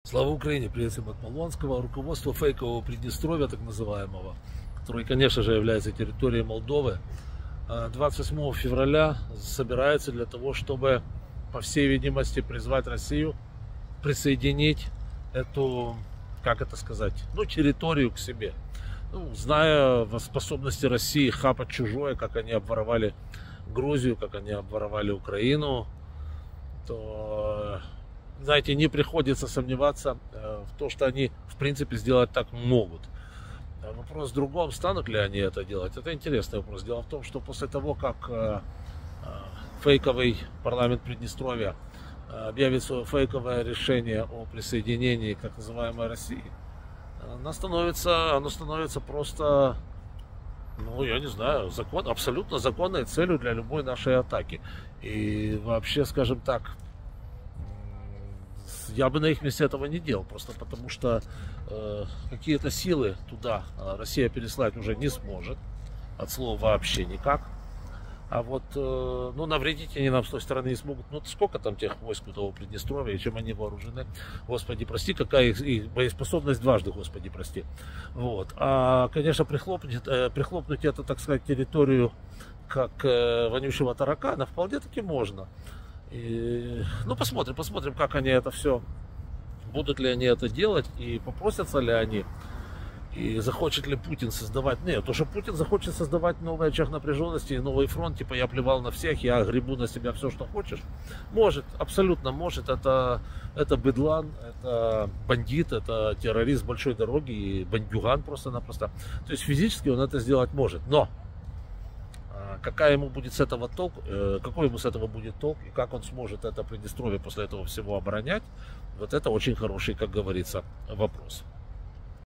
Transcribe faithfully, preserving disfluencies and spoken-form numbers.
Слава Украине! Приветствуем от Полонского. Руководство фейкового Приднестровья, так называемого, который, конечно же, является территорией Молдовы, двадцать восьмого февраля собирается для того, чтобы, по всей видимости, призвать Россию присоединить эту, как это сказать, ну, территорию к себе. Ну, зная о способности России хапать чужое, как они обворовали Грузию, как они обворовали Украину, то, знаете, не приходится сомневаться в том, что они, в принципе, сделать так могут. Вопрос в другом, станут ли они это делать, это интересный вопрос. Дело в том, что после того, как фейковый парламент Приднестровья объявит свое фейковое решение о присоединении к так называемой России, оно становится, оно становится просто, ну, я не знаю, закон, абсолютно законной целью для любой нашей атаки. И вообще, скажем так, я бы на их месте этого не делал, просто потому что э, какие-то силы туда Россия переслать уже не сможет, от слова вообще никак. А вот, э, ну, навредить они нам с той стороны не смогут. Ну, сколько там тех войск у того Приднестровья, и чем они вооружены, Господи, прости, какая их, их боеспособность дважды, Господи, прости. Вот. А, конечно, прихлопнуть, э, прихлопнуть эту, так сказать, территорию как э, вонючего таракана вполне таки можно. И, ну, посмотрим, посмотрим, как они это все, будут ли они это делать, и попросятся ли они, и захочет ли Путин создавать. Нет, то, что Путин захочет создавать новый очаг напряженности и новый фронт, типа я плевал на всех, я гребу на себя все, что хочешь, может, абсолютно может. Это, это быдлан, это бандит, это террорист большой дороги и бандюган просто-напросто. То есть физически он это сделать может, но какая ему будет с этого толк, какой ему с этого будет толк, и как он сможет это Приднестровье после этого всего оборонять, вот это очень хороший, как говорится, вопрос.